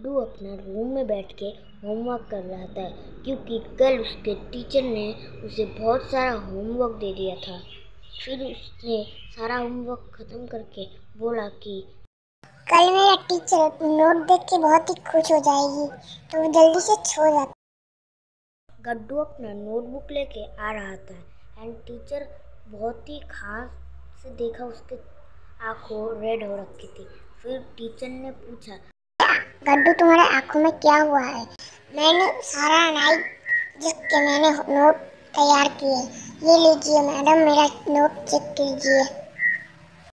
गड्डू अपना रूम में बैठ के होमवर्क कर रहा था क्योंकि कल उसके टीचर ने उसे बहुत सारा होमवर्क दे दिया था। फिर उसने सारा होमवर्क खत्म करके बोला कि कल मेरा टीचर नोट देख के बहुत ही खुश हो जाएगी, तो वो जल्दी से सो जाता। गड्डू अपना नोटबुक लेके आ रहा था एंड टीचर बहुत ही खास से देखा उसके आंखों रेड हो रखी थी। फिर टीचर ने पूछा, गड्डू तुम्हारे आंखों में क्या हुआ है? मैंने सारा नाइट जिसके मैंने नोट तैयार किए। ये लीजिए मैडम, मेरा नोट चेक कीजिए।